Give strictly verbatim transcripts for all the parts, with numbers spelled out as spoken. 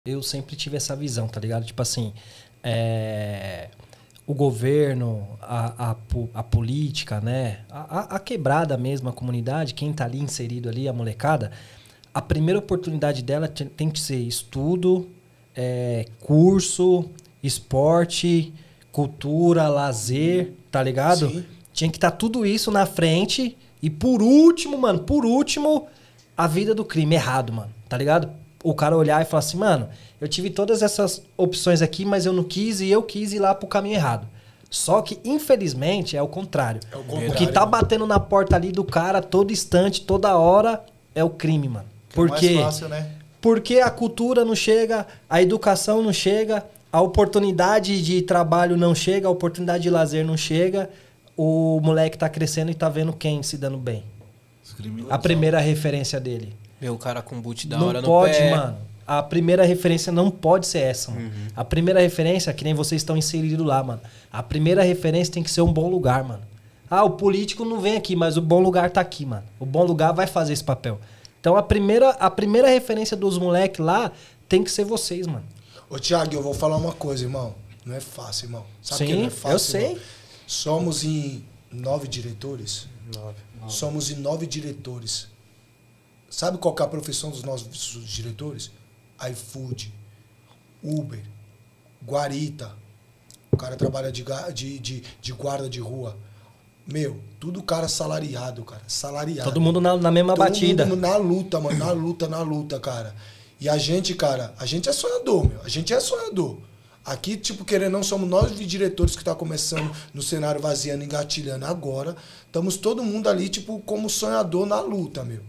Eu sempre tive essa visão, tá ligado? Tipo assim, é... o governo, a, a, a política, né? A, a quebrada mesmo, a comunidade, quem tá ali inserido ali, a molecada, a primeira oportunidade dela tem que ser estudo, é, curso, esporte, cultura, lazer, tá ligado? Sim. Tinha que estar tá tudo isso na frente e por último, mano, por último, a vida do crime errado, mano, tá ligado? O cara olhar e falar assim, mano, eu tive todas essas opções aqui, mas eu não quis e eu quis ir lá pro caminho errado. Só que, infelizmente, é o contrário. É o contrário. O que tá batendo na porta ali do cara todo instante, toda hora, é o crime, mano. Porque, é mais fácil, né? Porque a cultura não chega, a educação não chega, a oportunidade de trabalho não chega, a oportunidade de lazer não chega, o moleque tá crescendo e tá vendo quem se dando bem. A primeira referência dele. Meu, o cara com boot da não hora no pode, pé. mano. A primeira referência não pode ser essa, mano. Uhum. A primeira referência, que nem vocês estão inseridos lá, mano. A primeira referência tem que ser um bom lugar, mano. Ah, o político não vem aqui, mas o bom lugar tá aqui, mano. O bom lugar vai fazer esse papel. Então a primeira, a primeira referência dos moleques lá tem que ser vocês, mano. Ô, Thiago, eu vou falar uma coisa, irmão. Não é fácil, irmão. Sabe Sim, que não é fácil, eu sei. Irmão? Somos em nove diretores. Nove. Nove. Somos em nove diretores. Sabe qual que é a profissão dos nossos diretores? iFood, Uber, Guarita. O cara trabalha de, de, de, de guarda de rua. Meu, tudo cara salariado, cara. Salariado. Todo mundo na, na mesma Todo batida. mundo na luta, mano. Na luta, na luta, cara. E a gente, cara, a gente é sonhador, meu. A gente é sonhador. Aqui, tipo, querendo ou não, somos nós diretores que tá começando no cenário vaziando, engatilhando agora. Estamos todo mundo ali, tipo, como sonhador na luta, meu.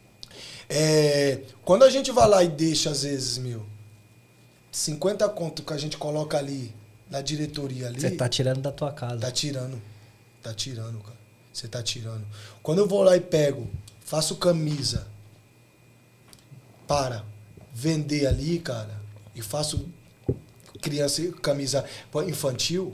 É, quando a gente vai lá e deixa, às vezes, meu, cinquenta conto que a gente coloca ali na diretoria ali... Você tá tirando da tua casa. Tá tirando. Tá tirando, cara. Você tá tirando. Quando eu vou lá e pego, faço camisa para vender ali, cara, e faço criança, camisa infantil,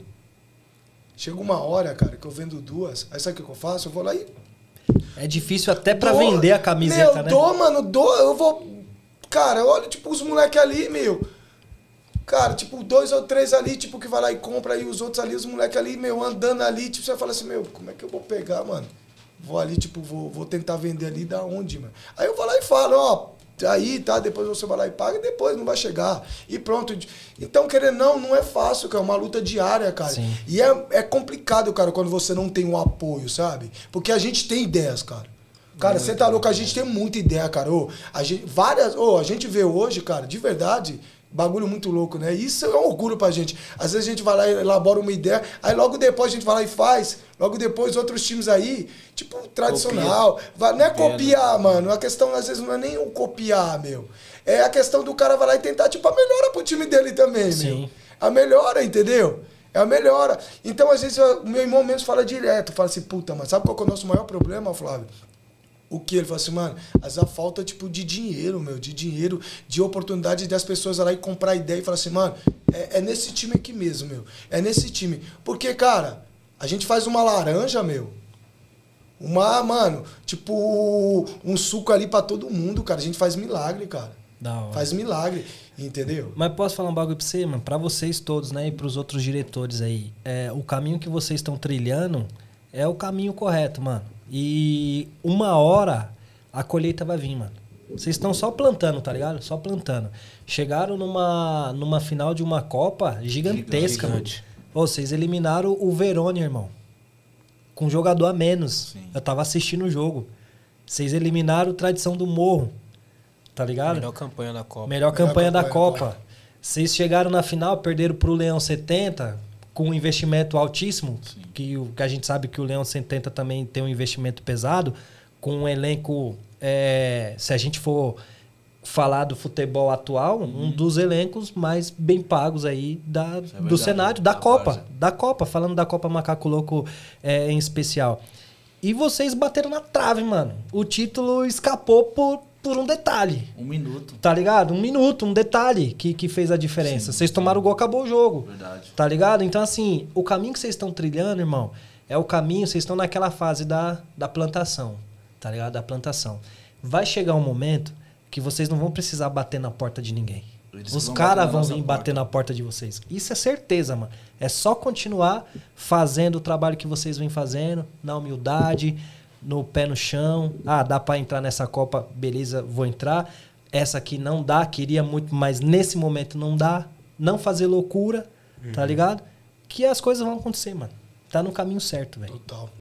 chega uma hora, cara, que eu vendo duas, aí sabe o que eu faço? Eu vou lá e... É difícil até pra dou, vender a camiseta, meu, né? Dou, mano, dou, eu vou... Cara, olha, tipo, os moleques ali, meu... Cara, tipo, dois ou três ali, tipo, que vai lá e compra, e os outros ali, os moleques ali, meu, andando ali, tipo, você fala assim, meu, como é que eu vou pegar, mano? Vou ali, tipo, vou, vou tentar vender ali, da onde, mano? Aí eu vou lá e falo, ó, aí, tá, depois você vai lá e paga, e depois não vai chegar. E pronto. Então, querendo não, não é fácil, cara, é uma luta diária, cara. Sim. E é, é complicado, cara, quando você não tem um apoio, sabe? Porque a gente tem ideias, cara. Cara, você tá louco, a gente tem muita ideia, cara. Ô, a gente, várias, ô, a gente vê hoje, cara, de verdade... Bagulho muito louco, né? Isso é um orgulho pra gente. Às vezes a gente vai lá e elabora uma ideia, aí logo depois a gente vai lá e faz, logo depois outros times aí, tipo, tradicional. Vai, não é copiar, mano. A questão, às vezes, não é nem o copiar, meu. É a questão do cara vai lá e tentar, tipo, a melhora pro time dele também, Sim. meu. A melhora, entendeu? É a melhora. Então, às vezes, o meu irmão mesmo fala direto, fala assim, puta, mano, sabe qual que é o nosso maior problema, Flávio? O que? Ele fala assim, mano, às vezes a falta, tipo, de dinheiro, meu, de dinheiro, de oportunidade das pessoas lá e comprar ideia e falar assim, mano, é, é nesse time aqui mesmo, meu, é nesse time. Porque, cara, a gente faz uma laranja, meu, uma, mano, tipo, um suco ali pra todo mundo, cara, a gente faz milagre, cara. Da hora. Faz milagre, entendeu? Mas posso falar um bagulho pra você, mano? Pra vocês todos, né, e pros outros diretores aí, é, o caminho que vocês estão trilhando é o caminho correto, mano. E uma hora a colheita vai vir, mano. Vocês estão só plantando, tá ligado? Só plantando. Chegaram numa, numa final de uma Copa gigantesca, Gigante. mano. Pô, vocês eliminaram o Verona, irmão. Com um jogador a menos. Sim. Eu tava assistindo o jogo. Vocês eliminaram o Tradição do Morro. Tá ligado? Melhor campanha da Copa. Melhor, Melhor campanha, campanha da da Copa. Copa. Vocês chegaram na final, perderam pro Leão setenta, com um investimento altíssimo, que, o, que a gente sabe que o Leão setenta também tem um investimento pesado, com um elenco, é, se a gente for falar do futebol atual, uhum. um dos elencos mais bem pagos aí da, é verdade, do cenário, da Copa. Várzea. Da Copa, falando da Copa Macaco Louco é, em especial. E vocês bateram na trave, mano. O título escapou por... por um detalhe. Um minuto. Tá ligado? Um minuto, um detalhe que, que fez a diferença. Sim, vocês tomaram o gol, acabou o jogo. Verdade. Tá ligado? Então, assim, o caminho que vocês estão trilhando, irmão, é o caminho, vocês estão naquela fase da, da plantação. Tá ligado? Da plantação. Vai chegar um momento que vocês não vão precisar bater na porta de ninguém. Eles Os vão caras bater na vão nossa vir porta. bater na porta de vocês. Isso é certeza, mano. É só continuar fazendo o trabalho que vocês vêm fazendo, na humildade, no pé no chão. Ah, dá pra entrar nessa Copa, beleza, vou entrar. Essa aqui não dá, queria muito, mas nesse momento não dá. Não fazer loucura, tá ligado? Que as coisas vão acontecer, mano. Tá no caminho certo, velho. Total.